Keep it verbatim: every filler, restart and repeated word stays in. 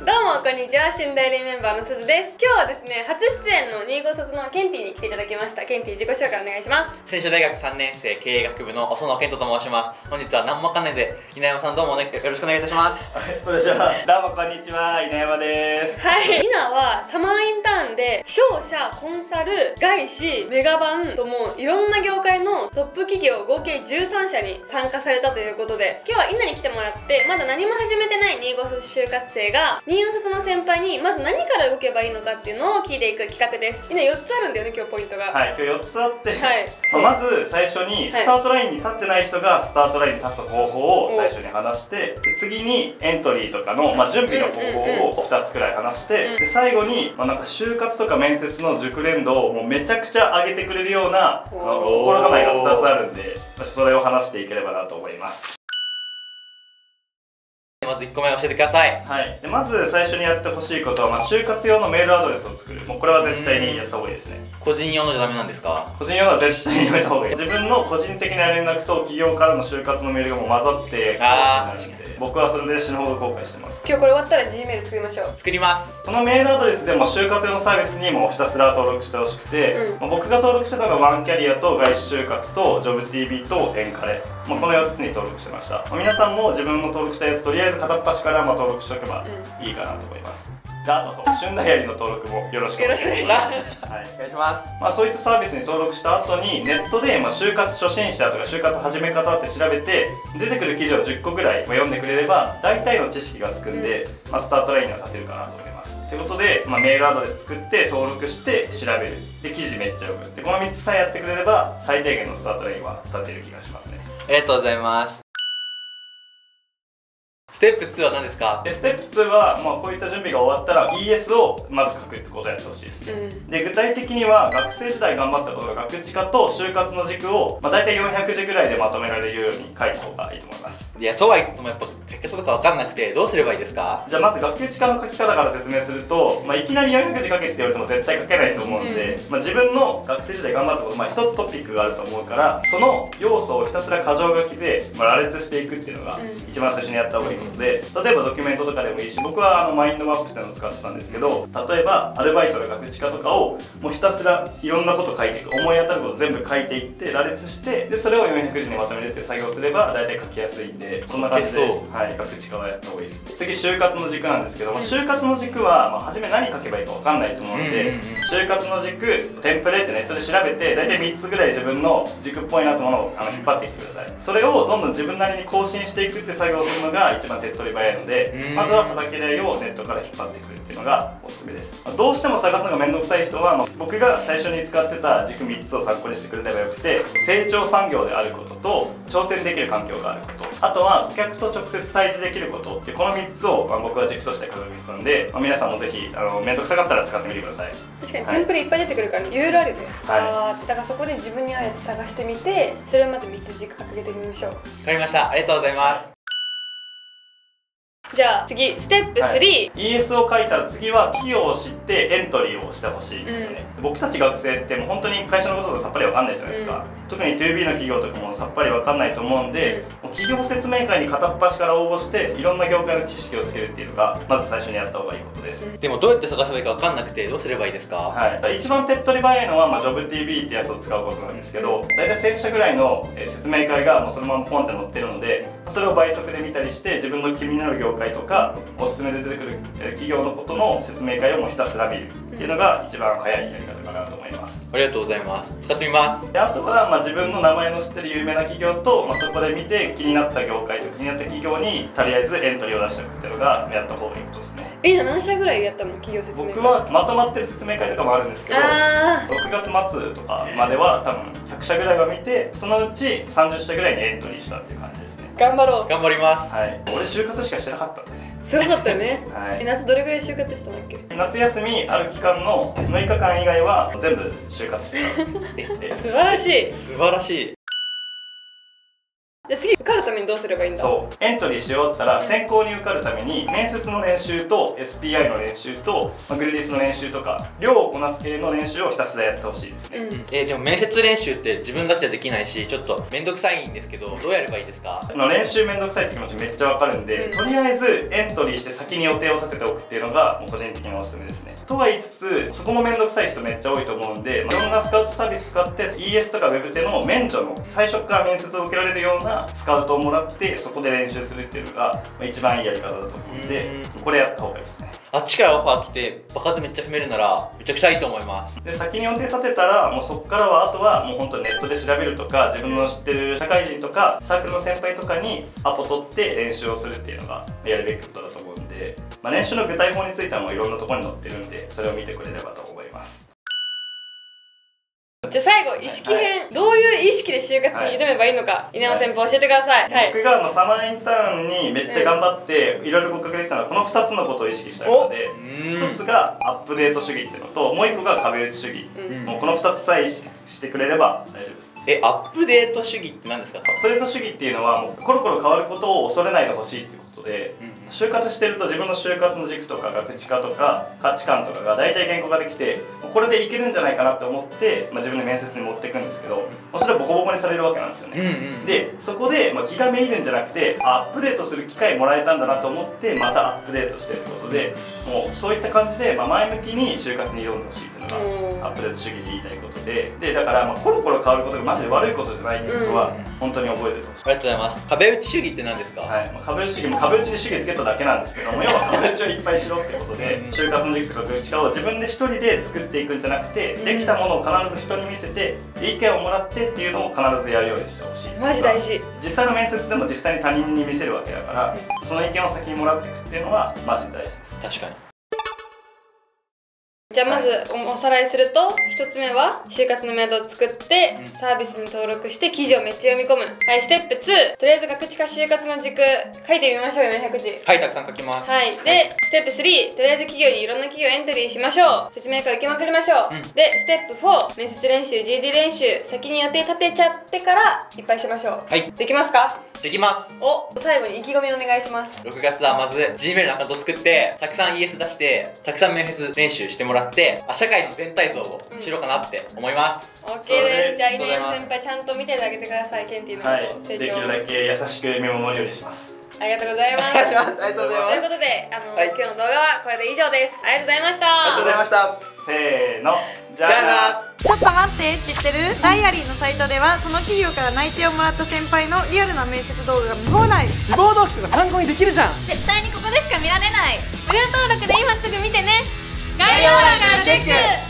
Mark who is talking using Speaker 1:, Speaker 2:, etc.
Speaker 1: どうもこんにちは、新代理メンバーのすずです。今日はですね、初出演のに号卒のケンティに来ていただきました。ケンティ、自己紹介お願いします。
Speaker 2: 専修大学さんねん生経営学部の細野健人と申します。本日は何もわかんないで稲山さんどうも、ね、よろしくお願いいたします。
Speaker 3: はい、こんにちは。どうもこんにちは、稲山です。
Speaker 1: はい、稲はサマーインターンで商社、コンサル、外資、メガバンともいろんな業界のトップ企業合計じゅうさん社に参加されたということで、今日は稲に来てもらってまだ何も始めてないに号卒就活生がによん卒の先輩にまず何から動けばいいのかっていうのを聞いていく企画です。稲よっつあるんだよね、今日ポイントが。
Speaker 3: はい、今日よっつあって、はい、
Speaker 1: ま
Speaker 3: あ、まず最初にスタートラインに立ってない人がスタートラインに立つ方法を最初に話して、で次にエントリーとかの、まあ、準備の方法をふたつくらい話して、うん、で最後に、まあ、なんか就活とか面接の熟練度をもうめちゃくちゃ上げてくれるような心構えがふたつあるんで、それを話していければなと思います。
Speaker 2: まずいっこめ教えてください。
Speaker 3: はい、でまず最初にやってほしいことは、まあ、就活用のメールアドレスを作る。もうこれは絶対にやった方がいいですね。
Speaker 2: 個人用のじゃダメなんですか？
Speaker 3: 個人用は絶対にやめた方がいい。自分の個人的な連絡と企業からの就活のメールがもう混ざって
Speaker 2: あー、
Speaker 3: 僕はそれで死ぬほど後悔してます。
Speaker 1: 今日これ終わったら G メール作りましょう。
Speaker 2: 作ります。
Speaker 3: そのメールアドレスでも就活用のサービスにもひたすら登録してほしくて、うん、まあ僕が登録してたのがワンキャリアと外資就活とジョブ ティービー とエンカレ、まあ、このよっつに登録してました。まあ、皆さんも自分の登録したやつとりあえず片っ端からまあ登録しておけばいいかなと思います。であとそう、旬ダイアリーの登録もよろしくお願いします。
Speaker 2: はい、お願いします。
Speaker 3: まあそういったサービスに登録した後にネットでまあ就活初心者とか就活始め方って調べて出てくる記事をじゅっこぐらい読んでくれれば大体の知識がつくんで、うん、まあスタートラインには立てるかなと思います。ということで、まあ、メールアドレス作って登録して調べる、で記事めっちゃ読む、でこのみっつさえやってくれれば最低限のスタートラインは立てる気がしますね。
Speaker 2: ありがとうございます。ステップツーは何ですか？
Speaker 3: でステップツーは、まあ、こういった準備が終わったら イーエス をまず書くってことをやってほしいですね。うん、で具体的には学生時代頑張ったことが学知化と就活の軸を、まあ、大体よんひゃくじぐらいでまとめられるように書いた方がいいと思います。
Speaker 2: いや、とは言いつつもやっぱ書き方とか分かんなくてどうすればいいですか？
Speaker 3: じゃあまず学知化の書き方から説明すると、まあ、いきなりよんひゃくじ書けって言われても絶対書けないと思うんで、うん、まあ、自分の学生時代頑張ったこと、まあ、ひとつトピックがあると思うからその要素をひたすら箇条書きで、まあ、羅列していくっていうのが一番最初にやった方がいいことで、例えばドキュメントとかでもいいし、僕はあのマインドマップっていうのを使ってたんですけど、例えばアルバイトの学知化とかをもうひたすらいろんなこと書いていく、思い当たること全部書いていって羅列して、でそれをよんひゃくじにまとめるっていう作業をすれば大体書きやすいんで、そんな感じで、はい、学知化はやった方がいいです。次就活の軸なんですけども、就活の軸は、まあ、初め何書けばいいか分かんないと思うので、就活の軸テンプレってネットで調べて大体みっつぐらい自分の軸っぽいなと思うのをあの引っ張ってきてください。それをどんどん自分なりに更新していくって作業をするのが一番手っ取り早いので、まずは叩き台をネットから引っ張ってくるっていうのがおすすめです。どうしても探すのが面倒くさい人は、まあ、僕が最初に使ってた軸みっつを参考にしてくれればよくて、成長産業であることと挑戦できる環境があること、あとは顧客と直接対峙できることっていうこのみっつを、まあ、僕は軸として掲げてたんで、まあ、皆さんもぜひあの面倒くさかったら使ってみてください。
Speaker 1: 確かにテンプレいっぱい出てくるからいろいろあるよね。はい、だからそこで自分に合うやつ探してみて、それをまずみっつ軸掲げてみましょう。わ
Speaker 2: かりました。ありがとうございます。
Speaker 1: じゃあ次ステップスリー、
Speaker 3: はい、イーエス を書いたら次は企業を知ってエントリーをしてほしいですよね。うん、僕たち学生ってもう本当に会社のことがさっぱりわかんないじゃないですか。うん、特に ツービー の企業とかもさっぱりわかんないと思うんで、うん、企業説明会に片っ端から応募していろんな業界の知識をつけるっていうのがまず最初にやった方がいいことです。
Speaker 2: うん、でもどうやって探せばいいかわかんなくてどうすればいいですか？
Speaker 3: はい、一番手っ取り早いのは、まあ、ジョブ ティービー ってやつを使うことなんですけど、大体せん社ぐらいの説明会がもうそのままポンって載ってるので、それを倍速で見たりして自分の気になる業界とかおすすめで出てくる企業のことの説明会をもうひたすら見るっていうのが一番早いやり方かなと思います。
Speaker 2: ありがとうございます。使ってみます。
Speaker 3: であとは、まあ、自分の名前の知ってる有名な企業と、まあ、そこで見て気になった業界とか気になった企業にとりあえずエントリーを出しておくっていうのがやった方がいいことですね。
Speaker 1: え、何社ぐらいやったの？企業説明会。
Speaker 3: 僕はまとまってる説明会とかもあるんですけど、ろくがつまつとかまでは多分ひゃく社ぐらいは見て、そのうちさんじゅっ社ぐらいにエントリーしたっていう感じですね。
Speaker 1: 頑張ろう。
Speaker 2: 頑張ります。
Speaker 3: はい、俺就活しかしてなかったんでね。
Speaker 1: すごかったよね。
Speaker 3: はい、
Speaker 1: 夏どれぐらい就活してたんだっけ？
Speaker 3: 夏休みある期間のむいかかん以外は全部就活してた。
Speaker 1: 素晴らしい。
Speaker 2: 素晴らしい。
Speaker 1: じゃあ次受かるためにどうすればいいんだ。
Speaker 3: そうエントリーし終わったら選考に受かるために面接の練習と エスピーアイ の練習と、まあ、グルディスの練習とか量をこなす系の練習をひたすらやってほしいですね。
Speaker 1: うん、
Speaker 2: えー、でも面接練習って自分たちはできないしちょっと面倒くさいんですけど、どうやればいいですか？
Speaker 3: あの練習めんどくさいって気持ちめっちゃわかるんで、
Speaker 1: うん、
Speaker 3: とりあえずエントリーして先に予定を立てておくっていうのがもう個人的におすすめですね。とは言いつつそこもめんどくさい人めっちゃ多いと思うんで、まあ、いろんなスカウトサービス使って イーエス とか Web テの免除の最初から面接を受けられるようなスカウトをもらってそこで練習するっていうのが一番いいやり方だと思うんで、これやった方がいいですね。
Speaker 2: あっちからオファー来て場数めっちゃ踏めるならめちゃくちゃいいと思います。
Speaker 3: で先に予定立てたらもうそこからはあとはもう本当ネットで調べるとか自分の知ってる社会人とかサークルの先輩とかにアポ取って練習をするっていうのがやるべきことだと思うんで、まあ、練習の具体法についてはもういろんなところに載ってるんでそれを見てくれればと思います。
Speaker 1: じゃあ最後意識編、はい、どういう意識で就活に挑めばいいのか、はい、稲山先輩教えてください。はい、
Speaker 3: 僕があのサマーインターンにめっちゃ頑張っていろいろ合格できたのはこのふたつのことを意識したので、ひとつがアップデート主義っていうのともういっこが壁打ち主義、うん、もうこのふたつさえ意識してくれれば大丈夫です。
Speaker 2: え、アップデート主義って何ですか？
Speaker 3: アップデート主義っていうのはもうコロコロ変わることを恐れないでほしいっていうことで、うん、就活してると自分の就活の軸とか学知化とか価値観とかが大体言語化できてこれでいけるんじゃないかなって思って、まあ、自分で面接に持っていくんですけど、まあ、それはボコボコにされるわけなんですよね。うんうん、でそこで、まあ、気がめいるんじゃなくてアップデートする機会もらえたんだなと思ってまたアップデートしてってことで、もうそういった感じで、まあ、前向きに就活に挑んでほしいっていうのがアップデート主義で言いたいことで、でだから、まあ、コロコロ変わることがマジで悪いことじゃないっていうことは本当に覚えててほしい。
Speaker 2: ありがとうございます。壁打ち主義って何ですか？
Speaker 3: はい、まあ、壁打ち主義も壁打ちに主義つけただけなんですけども、要は壁打ちをいっぱいしろってことで就活の軸とか学知化を自分で一人で作っていくんじゃなくて、できたものを必ず人に見せて意見をもらってっていうのを必ずやるようにしてほしい。
Speaker 1: マジ大事。
Speaker 3: 実際の面接でも実際に他人に見せるわけだから、その意見を先にもらっていくっていうのはマジで大事です。
Speaker 2: 確かに。
Speaker 1: じゃあまずおさらいすると、ひとつめは就活のメアドを作ってサービスに登録して記事をめっちゃ読み込む。はい、ステップツー、とりあえず学知化就活の軸書いてみましょう。よんひゃくじ。
Speaker 2: はい、たくさん書きます。
Speaker 1: はい、でステップスリー、とりあえず企業にいろんな企業エントリーしましょう。説明会受けまくりましょう。うん、でステップフォー、面接練習 ジーディー 練習先に予定立てちゃってからいっぱいしましょう。
Speaker 2: はい、
Speaker 1: できますか？
Speaker 2: できます。
Speaker 1: お、最後に意気込みお願いします。
Speaker 2: ろくがつはまず Gmail のアカウントを作ってたくさん イーエス 出してたくさん面接練習してもらって、あ社会の全体像を知ろうかなって思います。
Speaker 1: うん、OK です。じゃあ稲山先輩ちゃんと見てあげてください。ケンティのこと、はい、成長
Speaker 3: できるだけ優しく見守るようにします。
Speaker 1: ありがとうございます。
Speaker 2: お願いします。ありがとうございます。
Speaker 1: ということで、あの、
Speaker 2: はい、
Speaker 1: 今日の動画はこれで以上です。ありがとうございました。
Speaker 2: ありがとうございました。
Speaker 3: せーの、
Speaker 2: じゃあな。
Speaker 4: ちょっと待って、知ってる？ダイアリーのサイトではその企業から内定をもらった先輩のリアルな面接動画が見放題。
Speaker 5: 志望動機とか参考にできるじゃん。
Speaker 4: 絶対にここでしか見られない。
Speaker 1: 無料登録で今すぐ見てね。概要欄からチェック。